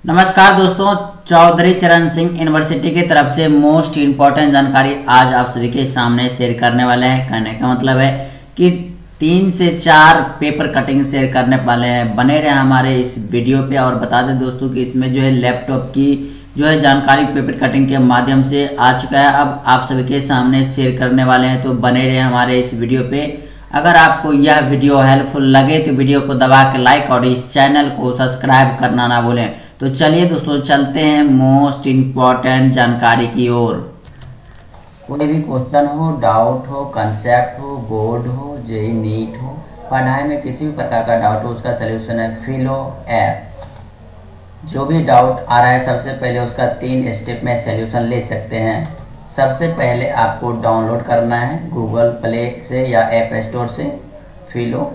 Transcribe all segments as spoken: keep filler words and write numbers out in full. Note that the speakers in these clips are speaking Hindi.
नमस्कार दोस्तों, चौधरी चरण सिंह यूनिवर्सिटी की तरफ से मोस्ट इम्पॉर्टेंट जानकारी आज आप सभी के सामने शेयर करने वाले हैं। कहने का मतलब है कि तीन से चार पेपर कटिंग शेयर करने वाले हैं। बने रहे हमारे इस वीडियो पे। और बता दें दोस्तों कि इसमें जो है लैपटॉप की जो है जानकारी पेपर कटिंग के माध्यम से आ चुका है, अब आप सभी के सामने शेयर करने वाले हैं। तो बने रहे हमारे इस वीडियो पे। अगर आपको यह वीडियो हेल्पफुल लगे तो वीडियो को दबा के लाइक और इस चैनल को सब्सक्राइब करना ना भूलें। तो चलिए दोस्तों चलते हैं मोस्ट इम्पॉर्टेंट जानकारी की ओर। कोई भी क्वेश्चन हो, डाउट हो, कंसेप्ट हो, बोर्ड हो, जेई नीट हो, पढ़ाई में किसी भी प्रकार का डाउट हो, उसका सलूशन है फिलो ऐप। जो भी डाउट आ रहा है सबसे पहले उसका तीन स्टेप में सलूशन ले सकते हैं। सबसे पहले आपको डाउनलोड करना है गूगल प्ले से या ऐप स्टोर से फिलो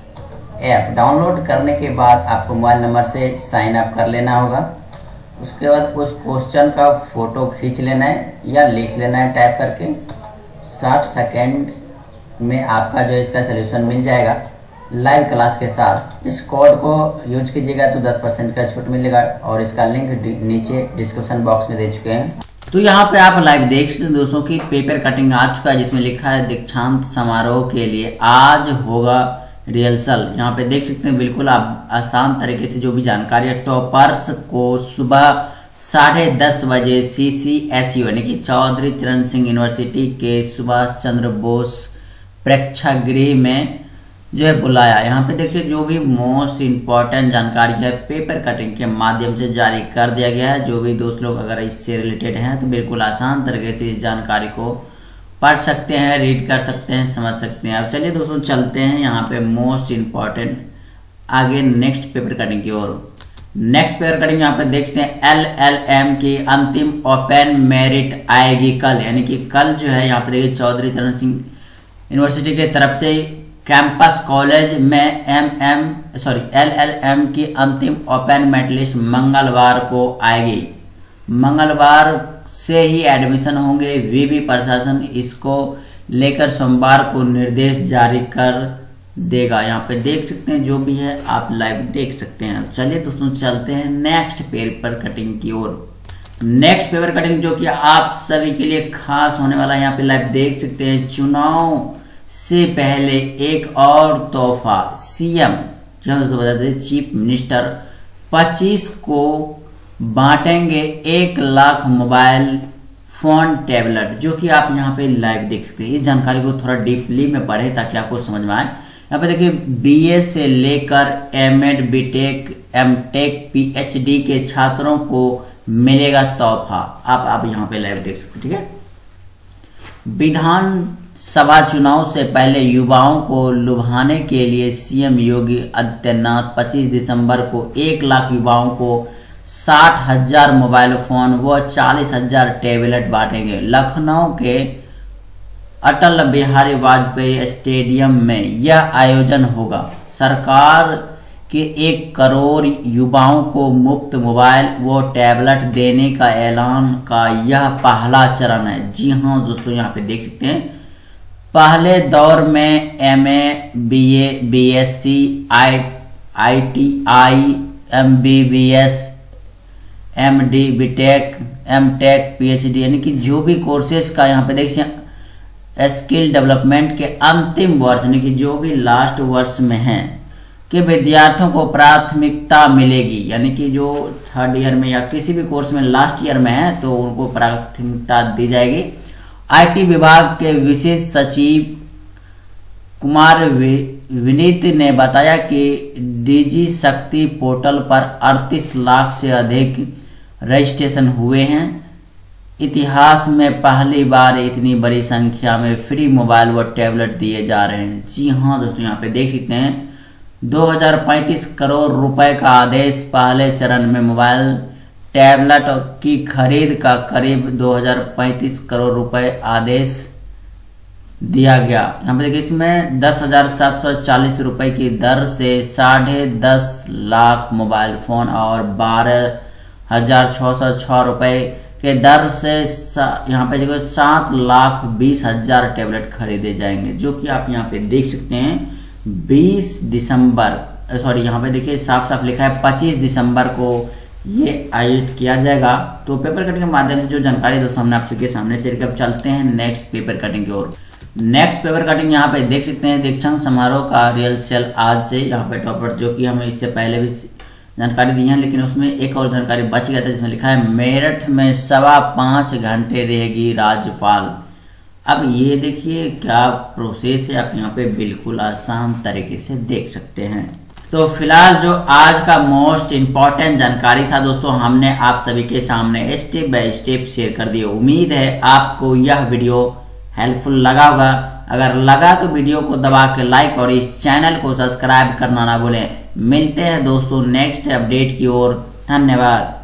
ऐप। डाउनलोड करने के बाद आपको मोबाइल नंबर से साइन अप कर लेना होगा। उसके बाद उस क्वेश्चन का फोटो खींच लेना है या लिख लेना है टाइप करके। साठ सेकेंड में आपका जो है इसका सलूशन मिल जाएगा लाइव क्लास के साथ। इस कोड को यूज कीजिएगा तो दस परसेंट का छूट मिलेगा और इसका लिंक नीचे डिस्क्रिप्शन बॉक्स में दे चुके हैं। तो यहाँ पे आप लाइव देख सकते हैं दोस्तों कि पेपर कटिंग आ चुका है, जिसमें लिखा है दीक्षांत समारोह के लिए आज होगा रिहर्सल। यहाँ पे देख सकते हैं बिल्कुल आप आसान तरीके से जो भी जानकारी है। टॉपर्स को सुबह साढ़े दस बजे सी सी एस यू यानी कि चौधरी चरण सिंह यूनिवर्सिटी के सुभाष चंद्र बोस प्रेक्षागृह में जो है बुलाया। यहाँ पे देखिए जो भी मोस्ट इम्पॉर्टेंट जानकारी है पेपर कटिंग के माध्यम से जारी कर दिया गया है। जो भी दोस्त लोग अगर इससे रिलेटेड हैं तो बिल्कुल आसान तरीके से इस जानकारी को पढ़ सकते हैं, रीड कर सकते हैं, समझ सकते हैं। अब चलिए दोस्तों चलते हैं यहाँ पे मोस्ट इम्पॉर्टेंट आगे नेक्स्ट पेपर कटिंग की ओर। नेक्स्ट पेपर कटिंग यहाँ पे देखते हैं एल एल एम की अंतिम ओपन मेरिट आएगी कल, यानी कि कल जो है यहाँ पे देखिए चौधरी चरण सिंह यूनिवर्सिटी की तरफ से कैंपस कॉलेज में M M sorry L L M की अंतिम ओपन मेरिट लिस्ट मंगलवार को आएगी। मंगलवार से ही एडमिशन होंगे। वीवी प्रशासन इसको लेकर सोमवार को निर्देश जारी कर देगा। यहाँ पे देख सकते हैं जो भी है आप लाइव देख सकते हैं। चलिए दोस्तों चलते हैं नेक्स्ट पेपर कटिंग की ओर। नेक्स्ट पेपर कटिंग जो कि आप सभी के लिए खास होने वाला है, यहाँ पे लाइव देख सकते हैं। चुनाव से पहले एक और तोहफा सीएम क्या दोस्तों बता दें चीफ मिनिस्टर पच्चीस को बांटेंगे एक लाख मोबाइल फोन टैबलेट, जो कि आप यहाँ पे लाइव देख सकते हैं। इस जानकारी को थोड़ा डीपली में पढ़े ताकि आपको समझ में आए। यहाँ पे देखिए बीए से लेकर एमएड, बीटेक, एमटेक, पीएचडी के छात्रों को मिलेगा तोहफा। आप आप यहाँ पे लाइव देख सकते हैं। ठीक है। विधानसभा चुनाव से पहले युवाओं को लुभाने के लिए सीएम योगी आदित्यनाथ पच्चीस दिसंबर को एक लाख युवाओं को साठ हजार मोबाइल फोन व चालीस हजार टैबलेट बांटेंगे। लखनऊ के अटल बिहारी वाजपेयी स्टेडियम में यह आयोजन होगा। सरकार के एक करोड़ युवाओं को मुफ्त मोबाइल व टैबलेट देने का ऐलान का यह पहला चरण है। जी हाँ दोस्तों, यहाँ पे देख सकते हैं पहले दौर में MA, BA, BSc, I ITI, MBBS, MD, BTech, MTech, PhD यानी कि जो भी कोर्सेज का यहाँ पे देखिए स्किल डेवलपमेंट के अंतिम वर्ष यानी कि जो भी लास्ट वर्ष में हैं के विद्यार्थियों को प्राथमिकता मिलेगी। यानी कि जो थर्ड ईयर में या किसी भी कोर्स में लास्ट ईयर में है तो उनको प्राथमिकता दी जाएगी। आईटी विभाग के विशेष सचिव कुमार विनीत ने बताया कि डिजी शक्ति पोर्टल पर अड़तीस लाख से अधिक रजिस्ट्रेशन हुए हैं। इतिहास में पहली बार इतनी बड़ी संख्या में फ्री मोबाइल व टैबलेट दिए जा रहे हैं। जी हाँ दोस्तों, यहाँ पे देख सकते हैं दो हजार पैंतीस करोड़ रुपए का आदेश। पहले चरण में मोबाइल टैबलेट की खरीद का करीब दो हजार पैंतीस करोड़ रुपए आदेश दिया गया। यहाँ पे देखिए इसमें दस हजार सात सौ चालीस रुपए की दर से साढ़े दस लाख मोबाइल फोन और बारह हजार छः सौ छः रुपये के दर से यहाँ पे देखो सात लाख बीस हजार टैबलेट खरीदे जाएंगे, जो कि आप यहाँ पे देख सकते हैं बीस दिसंबर सॉरी यहाँ पे देखिए साफ साफ लिखा है पच्चीस दिसंबर को ये आयोजित किया जाएगा। तो पेपर कटिंग के माध्यम से जो जानकारी दोस्तों हमने आप सबके सामने शेयर किया। अब चलते हैं नेक्स्ट पेपर कटिंग की ओर। नेक्स्ट पेपर कटिंग यहाँ पे देख सकते हैं, दीक्षांत समारोह का रियल सेल आज से यहाँ पे टॉपर, जो कि हमें इससे पहले भी जानकारी दी है, लेकिन उसमें एक और जानकारी बच गया था जिसमें लिखा है मेरठ में सवा पाँच घंटे रहेगी राज्यपाल। अब ये देखिए क्या प्रोसेस है, आप यहाँ पे बिल्कुल आसान तरीके से देख सकते हैं। तो फिलहाल जो आज का मोस्ट इम्पॉर्टेंट जानकारी था दोस्तों, हमने आप सभी के सामने स्टेप बाय स्टेप शेयर कर दिए। उम्मीद है आपको यह वीडियो हेल्पफुल लगा होगा। अगर लगा तो वीडियो को दबा के लाइक और इस चैनल को सब्सक्राइब करना ना भूलें। मिलते हैं दोस्तों नेक्स्ट अपडेट की ओर। धन्यवाद।